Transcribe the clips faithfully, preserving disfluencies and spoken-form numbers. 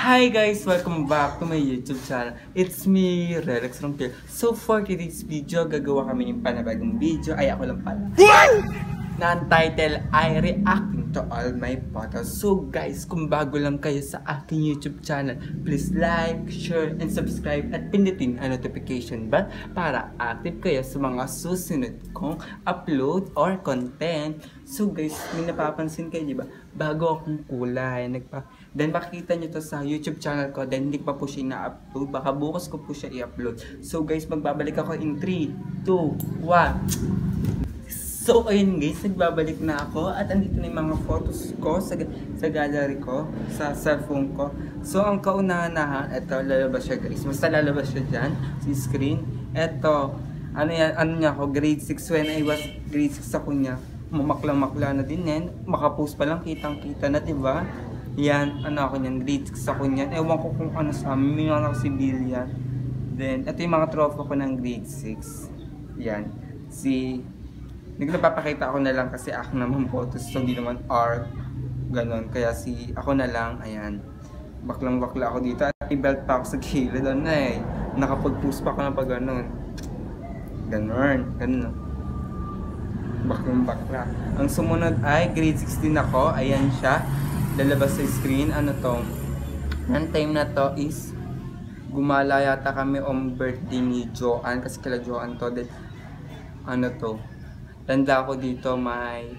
Hi guys! Welcome back to my YouTube channel. It's me, Relax Rompil. So for today's video, gagawa kami ng panabagong video. Ay, ako lang pala. Na ang title ay Reacting to All My Photos. So guys, kung bago lang kayo sa aking YouTube channel, please like, share, and subscribe at pindutin ang notification bell para active kayo sa mga susunod kong upload or content. So guys, may napapansin kayo, di ba? Bago akong kulay, nagpa then makikita nyo to sa YouTube channel ko, then hindi pa po siya na-upload. Baka bukas ko po siya i-upload. So guys, magbabalik ako in three, two, one. So ayun guys, nagbabalik na ako at andito na yung mga photos ko sa, sa gallery ko, sa cellphone ko. So ang kaunahan, ito lalabas siya guys. Basta lalabas siya dyan, si screen. Ito, ano yan, ano niya ako, grade six when I was grade six ako niya. Mamaklang-makla na din yan. Makapost pa lang, kitang-kita na, diba? Yan, ano ako niyan, grade six ako niyan. Ewan ko kung ano sa amin, may mga civilian. Then, ito yung mga trophy ko ng grade six. Yan, si... Nagpapakita ako na lang kasi ako naman photos, so hindi naman art. Ganon, kaya si ako na lang, ayan. Baklang-bakla ako dito at i-belt pa ako sa gilid. Doon na eh, nakapag-post pa ako na pag ganon. Ganon, ganon. Baklang-bakla. Ang sumunod ay grade sixteen ako, ayan siya. Lalabas sa screen, ano to? Ang time na to is gumala yata kami on birthday ni Joanne, kasi kala Joanne to. Then, ano to? Tanda ko dito may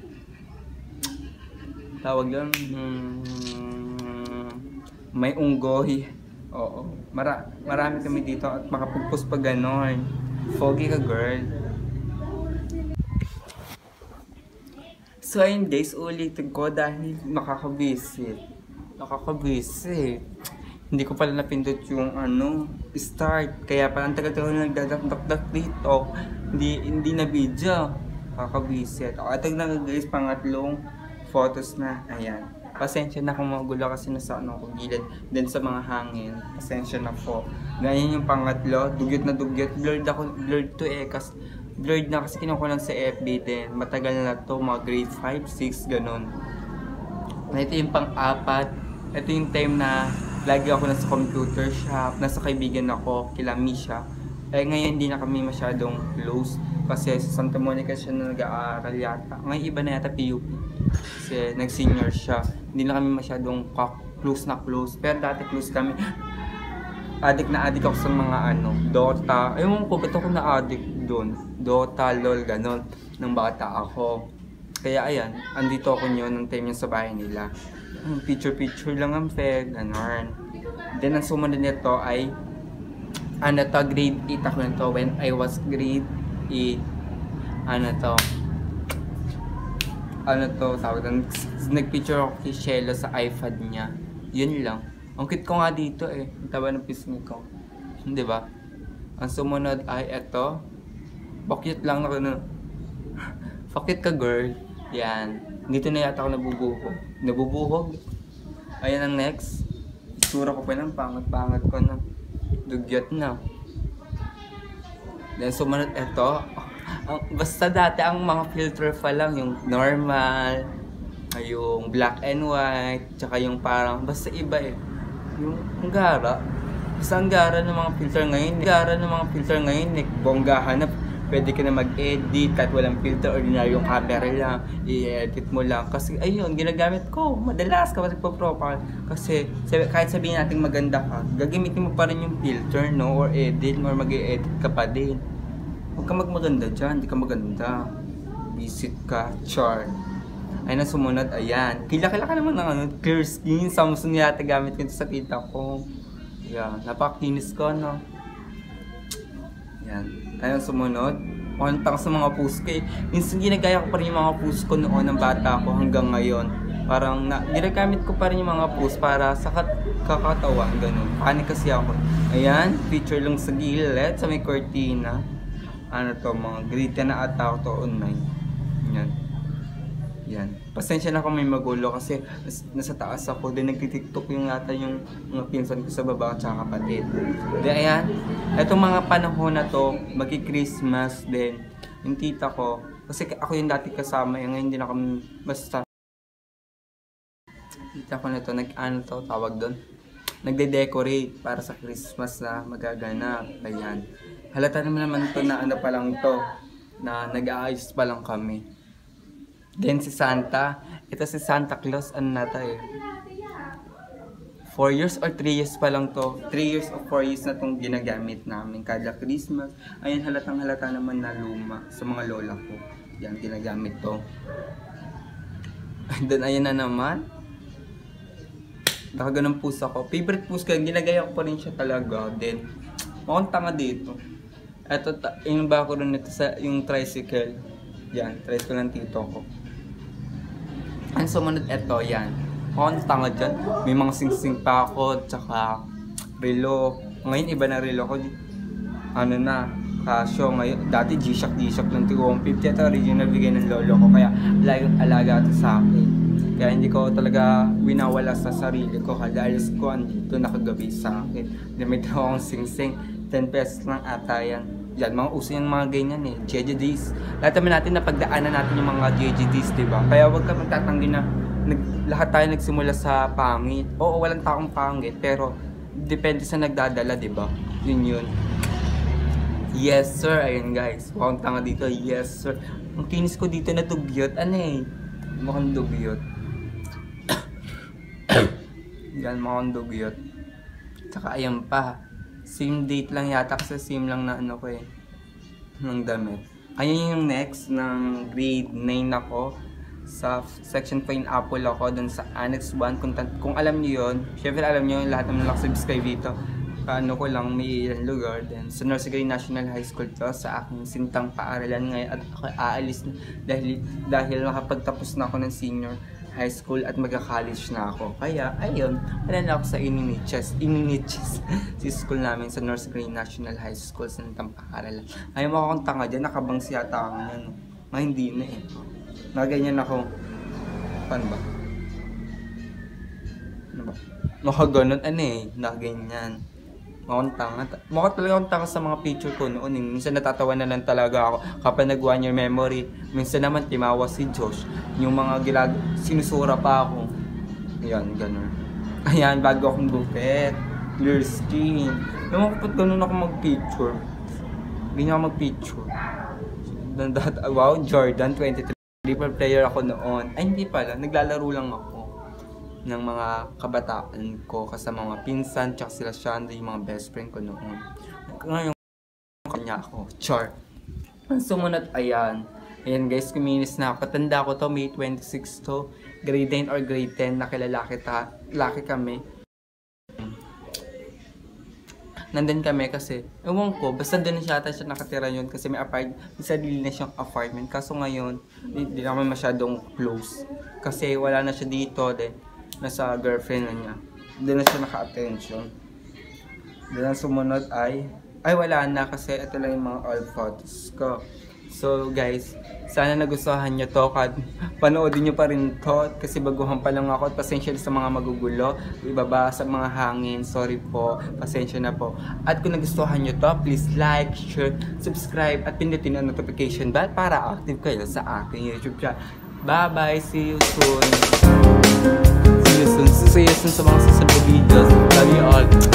tawag yun, hmm, may unggoy. Oo, Mara, marami kami dito at makapugpos pa ganon. Foggy ka girl. So ayun guys, ulitin ko dahil nakakabisit. Nakakabisit. Hindi ko pala napindot yung ano, start. Kaya parang tagal-tagal na nagdadakdak dito. Hindi, hindi na video. Kakabisit. O, ito na guys, pangatlong photos na. Ayan. Pasensya na kung magulo kasi nasa ano ko gilid. Then sa mga hangin. Pasensya na po. Ganyan yung pangatlo. Dugyot na dugyot. Blurred ako. Blurred to eh. Kasi, blurred na kasi kinukuha lang sa F B. Then matagal na to. Mga grade five, six, ganun. Ito yung pang-apat. Ito yung time na lagi ako nasa computer shop. Nasa kaibigan ako. Kila Misha. Eh ngayon hindi na kami masyadong close. Kasi sa Santa Monica siya na nag-aaral yata. Ngayon iba na yata P U P. Kasi nag-senior siya. Hindi na kami masyadong close na close. Pero dati close kami. Addict na addict ako sa mga ano, Dota. Ayun ko, ba't ako na-addict doon? Dota, LOL, ganon. Nang bata ako. Kaya ayan, andito ako nyo nung time yung sa bahay nila. Picture-picture lang ang peg, ganon. Then ang sumunod nito ay ano to, grade eight ako nito when I was grade eight. Ano to? Ano to? Tawag doon. Nagpicture ako kay Shelo sa iPad niya. Yun lang. Ang cute ko nga dito eh. Ang taba ng pisngi ko. Diba? Ang sumunod ay eto. Bakit lang ako na. Bakit ka girl? Yan. Dito na yata ako nabubuhog. Nabubuhog. Ayan ang next. Isura ko pa lang. Pangat-pangat ko na. Dugyot na. Then sumunod ito. Ang, basta dati ang mga filter pa lang. Yung normal. Yung black and white. Tsaka yung parang basta iba eh. Yung ang gara. Basta ang gara ng mga filter ngayon. Ang gara ng mga filter ngayon. Eh, bonggahan na. Pwede ka na mag-edit kahit walang filter. Ordinary yung camera lang. I-edit mo lang. Kasi ayun, ginagamit ko. Madalas kapag nagpo-profile. Kasi kahit sabihin natin maganda ka, gagamitin mo pa rin yung filter, no? Or edit, or mag-edit ka pa din. Huwag ka magmaganda dyan. Hindi ka maganda. Visit ka. Char. Ay na sumunod. Ayan. Kila-kila ka naman ng ano, clear skin. Samsung yata gamit ko ito sa kita ko. Ayan. Napakinis ko, no? Ayan. Ayun, sumunod. Kuntang sa mga post ko eh. Minsan ginagaya ko pa rin yung mga post ko noon ng bata ko hanggang ngayon. Parang na, ginagamit ko pa rin yung mga post para sa kakatawan, ganun. Panik kasi ako. Ayan, picture lang sa gilid, sa may cortina. Ano to, mga grade ten na ata ako to online. Yan. Yan. Pasensya na kung may magulo kasi nasa taas ako. Then nagtitiktok yung yata yung mga pinsan ko sa baba at saka kapatid. Then ayan. Itong mga panahon na to, magi-Christmas din. Yung tita ko. Kasi ako yung dati kasama. Yung ngayon din ako basta. Tita ko na to, nag-ano to, tawag doon. nagde-decorate para sa Christmas na magaganap. Ayan. Halata naman naman to na ano pa lang to, na nag-aayos pa lang kami. Then si Santa, ito si Santa Claus, ano na tayo? four years or three years pa lang to. three years or four years na itong ginagamit namin kada Christmas. Ayan, halatang halata naman na luma sa mga lola ko. Yan, ginagamit to. And then, ayan na naman. Nakaganang pusa ko. Favorite pusa ko, ginagaya ko pa rin siya talaga. Then, mukhang tanga dito. Ito, yung bako rin ito sa yung tricycle. Yan, tricycle ng tito ko. And sumunod ito, yan. Mukhang tanga dyan. May mga sing-sing pa ako, tsaka relo. Ngayon, iba na relo ko. Ano na, Casio. Ngayon, dati G-Shock, G-Shock ng tig one fifty. Ito, original bigay ng lolo ko. Kaya, alaga ito sa akin. Kaya hindi ko talaga winawala sa sarili ko. Kada alis ko, andito nakagabi sa akin. Limit ako akong sing-sing. ten pesos lang ata yan. Yan, mga uso yung mga ganyan eh. J J Ds. Lahat naman natin napagdaanan natin yung mga J J Ds, diba? Kaya huwag ka magtatanggi na nag, lahat tayo nagsimula sa pangit. Oo, walang taong pangit. Pero, depende sa nagdadala, diba? Yun yun. Yes, sir. Ayun, guys. Mukhang tanga dito. Yes, sir. Ang kinis ko dito na dugyot. Ano eh? Mukhang dugyot. Yan, mukhang dugyot. Tsaka, ayan pa. Same date lang yata kasi same lang na ano ko eh. Ng damit. Ayan yung next ng grade nine ako. Sa section Pineapple ako. Dun sa Annex one. Kung, kung alam niyo yun. Syempre alam niyo lahat naman nakasubscribe dito. Paano ko lang may ilang lugar. Then sa Norsagaray National High School to. Sa aking sintang paaralan ngayon. At ako aalis na dahil, dahil makapagtapos na ako ng senior high school at magka-college na ako. Kaya, ayun, wala na ako sa Ininiches. Ininiches. Si school namin sa Norsagaray National High School sa Sintang Paaralan. Ayaw mo akong tanga dyan. Nakabangsi yata ako yan. Ma, hindi na eh. Nakaganyan ako. Paano ba? Ano ba? Nakaganon, ano eh. Nakaganyan. Mukhang tanga. Mukhang talaga akong tanga sa mga picture ko noon. Minsan natatawa na lang talaga ako kapag nag one year memory. Minsan naman timawa si Josh. Yung mga gilag sinusura pa ako. Ayan, gano'n. Ayan, bago akong gupit. Clear skin. Yung kapag gano'n ako mag-picture. Ganyan ako mag-picture. Wow, Jordan twenty-three. Triple player ako noon. Ay, hindi pala. Naglalaro lang ako ng mga kabataan ko kasama mga pinsan, tsaka sila Shanda, yung mga best friend ko noon. Ngayon, kanya ako. Char. Ang sumunod, ayan. Ayan guys, kuminis na ako. Tanda ko to, May twenty-six to. Grade nine or grade ten, nakilalaki ta. Laki kami. Nandun kami kasi, ewan ko, basta doon siya ata siya nakatira yun kasi may apartment, may sarili na siyang apartment. Kaso ngayon, hindi naman masyadong close. Kasi wala na siya dito, then nasa girlfriend na niya. Doon na siya naka-attention. Then ang sumunod ay, ay wala na kasi ito lang yung mga old photos ko. So guys, sana nagustuhan nyo to. Panoodin nyo pa rin to kasi baguhan pa lang ako at pasensya sa mga magugulo. Ibaba sa mga hangin. Sorry po. Pasensya na po. At kung nagustuhan nyo to, please like, share, subscribe at pindutin ang notification bell para active kayo sa aking YouTube channel. Bye bye. See you soon. See you soon. See you soon sa mga susunod videos. Love you all.